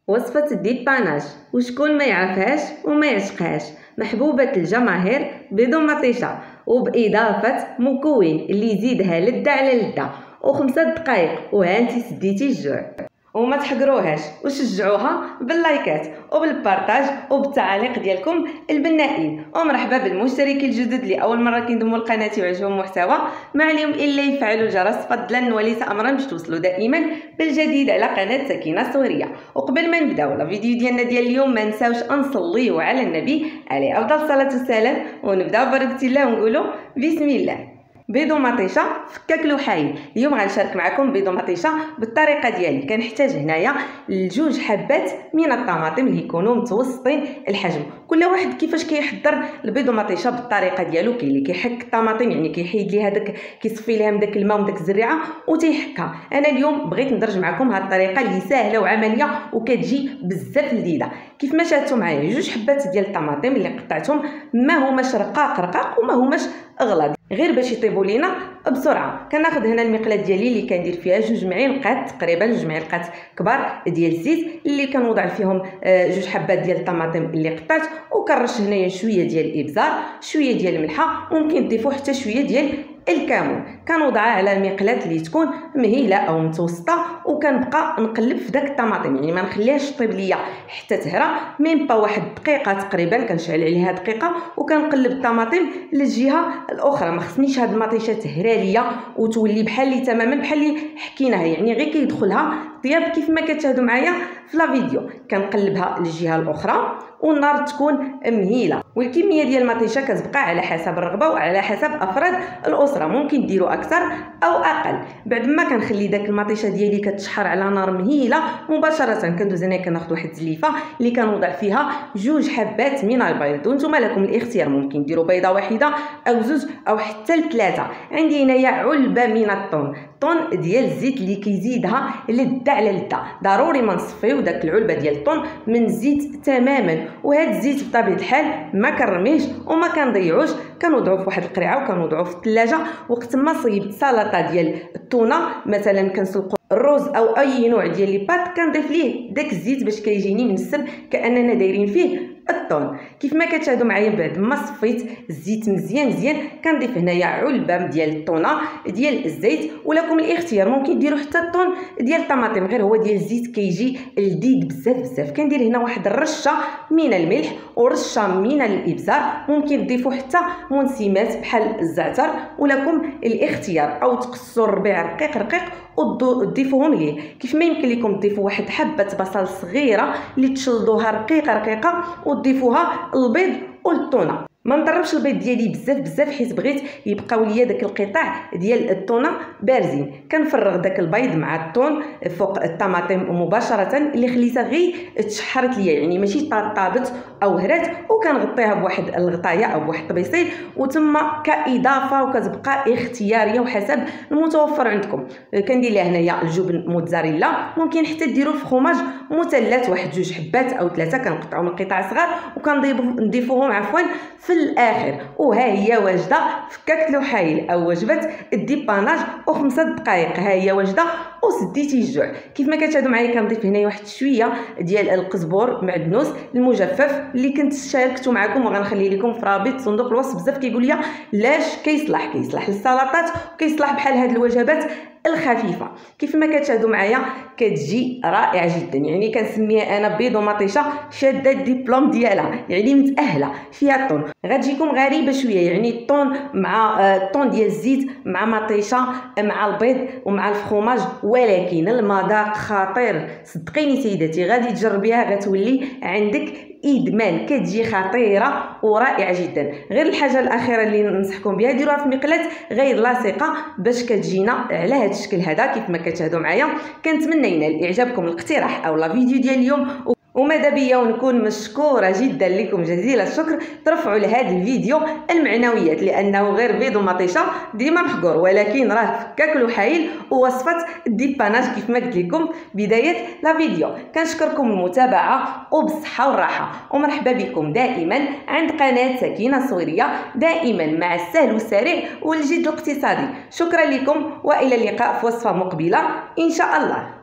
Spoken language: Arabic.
وصفة الديباناج وشكون ما يعرفهاش وما يعشقهاش، محبوبة الجماهير بدون مطيشة وبإضافة مكون اللي يزيدها لذة على لذة، و5 دقائق وهانتي سديتي الجوع. وما تحقروهاش وشجعوها باللايكات وبالبارطاج وبالتعاليق ديالكم البنائين. ومرحبا بالمشتركين الجدد اللي اول مره كينضموا لقناتي ويعجبهم المحتوى، ما عليهم الا يفعلوا الجرس فضلا وليس امرا باش توصلوا دائما بالجديد على قناه سكينه الصوريه. وقبل ما نبداو الفيديو ديالنا ديال اليوم ما نساوش نصليو على النبي عليه افضل الصلاه والسلام، ونبداو بركه الله ونقولوا بسم الله. بيض ومطيشه فكاك لوحايل. اليوم غنشارك معكم بيض ومطيشه بالطريقه ديالي. كنحتاج هنايا لجوج حبات من الطماطم اللي يكونوا متوسطين الحجم. كل واحد كيفاش كيحضر البيض ومطيشه بالطريقه ديالو. كاين اللي كيحك الطماطم يعني كيحيد ليها داك كيصفي لها من داك الماء ومن داك الزريعه وتيحكها. انا اليوم بغيت ندرج معكم هاد الطريقه اللي سهله وعمليه وكتجي بزاف لذيذه. كيف ما شاهدتوا معايا جوج حبات ديال الطماطم اللي قطعتهم، ما هماش رقاق وما هماش اغلاض، غير باش يطيبوا لينا بسرعه. كناخذ هنا المقله ديالي اللي كندير فيها 2 معالق تقريبا 2 معالق كبار ديال الزيت اللي كنوضع فيهم جوج حبات ديال الطماطم اللي قطعت، وكنرش هنايا شويه ديال الابزار، شويه ديال الملحه، وممكن تضيفوا حتى شويه ديال الكمون. كنوضعها على المقلاه اللي تكون مهيله او متوسطه، وكنبقى نقلب في داك الطماطم يعني ما نخليهاش طيب ليا حتى تهرى، ميم با 1 دقيقه تقريبا كنشعل عليها دقيقه وكنقلب الطماطم للجهه الاخرى. ما خصنيش هاد المطيشه تهرى ليا وتولي بحال اللي تماما بحال اللي حكيناها، يعني غير كيدخلها طياب كيف ما كتشاهدوا معايا في لا فيديو. كنقلبها للجهه الاخرى والنار تكون مهيله. والكميه ديال المطيشه كتبقى على حسب الرغبه وعلى حسب افراد الاسره، ممكن ديروا اكثر او اقل. بعد ما كنخلي داك المطيشه ديالي كتشحر على نار مهيله مباشره، كندوز هنا كناخذ واحد الزليفه اللي كنوضع فيها 2 حبات من البيض، وانتم لكم الاختيار، ممكن ديروا بيضه واحده او 2 او حتى 3. عندي هنايا علبه من الطون ديال الزيت اللي كيزيدها لذة على لذة. ضروري ما نصفيو داك العلبه ديال الطون من الزيت تماما. وهذا الزيت بطبيعه الحال ما كنرميهش وما كنضيعوش، كنوضعوه في واحد القرعه وكنوضعوه في الثلاجه. وقت ما صيبت سلطه ديال التونه مثلا كنسلقوا الرز او اي نوع ديال لي بات، كنضيف ليه داك الزيت باش كيجيني منسب كاننا دايرين فيه الطون. كيف ما كتشاهدوا معايا بعد ما صفيت الزيت مزيان كنضيف هنايا علبه ديال الطونه ديال الزيت. ولكم الاختيار، ممكن ديروا حتى الطون ديال الطماطم، غير هو ديال الزيت كيجي لذيذ بزاف. كندير هنا واحد الرشه من الملح ورشه من الابزار، ممكن تضيفوا حتى منسمات بحال الزعتر، ولكم الاختيار، او تقصوا الربيع رقيق وتضيفوهم ليه. كيف ما يمكن لكم تضيفوا واحد حبه بصل صغيره اللي تشلضوها رقيقه وتضيفوها البيض والطونه. ما نضربش البيض ديالي بزاف حيت بغيت يبقاو ليا داك القطع ديال التونه بارزين. كنفرغ داك البيض مع الطون فوق الطماطم مباشره اللي خليتها غير تشحرت ليا، يعني ماشي طابت او هرات، وكنغطيها بواحد الغطايه او بواحد الطبيسيل وتما كاضافه وكتبقى اختياريه وحسب المتوفر عندكم. كندير لها هنايا الجبن موتزاريلا، ممكن حتى ديروا الفخوماج مثلث، واحد 2 حبات او 3 كنقطعوهم قطع صغار وكنضيفوهم في الاخر. وها هي واجده فكاك لوحايل او وجبه الديباناج و5 دقائق. ها هي واجده وسديتي الجوع. كيف ما كتشاهدوا معايا كنضيف هنايا واحد شويه ديال القزبور معدنوس المجفف اللي كنت شاركته معكم وغنخلي لكم في رابط صندوق الوصف. بزاف كيقول لي لاش كيصلح للسلطات وكيصلح بحال هاد الوجبات الخفيفه. كيف ما كتشاهدوا معايا كتجي رائعه جدا، يعني كنسميها انا بيض ومطيشه شاده الدبلوم ديالها، يعني متاهله فيها الطون. غتجيكم غريبه شويه، يعني الطون مع الطون ديال الزيت مع مطيشه مع البيض ومع الفخوماج، ولكن المذاق خطير. صدقيني سيداتي غادي تجربيها غتولي عندك ادمان، كتجي خطيره ورائعه جدا. غير الحاجه الاخيره اللي ننصحكم بها، ديروها في مقلاه غير لاصقه باش كتجينا على هذا الشكل هذا. كيف ما كتشاهدوا معايا كنتمنى ينال اعجابكم الاقتراح او لا فيديو ديال اليوم، وماذا بيا ونكون مشكوره جدا لكم جزيل الشكر. ترفعوا لهذا الفيديو المعنويات، لانه غير بيض ومطيشه ديما محقور، ولكن راه فكاك لوحايل ووصفه الديباناج كيف ما قلت لكم بدايه لا فيديو. كنشكركم المتابعه وبالصحه والراحه، ومرحبا بكم دائما عند قناه سكينه الصوريه، دائما مع السهل والسريع والجد الاقتصادي. شكرا لكم والى اللقاء في وصفه مقبله ان شاء الله.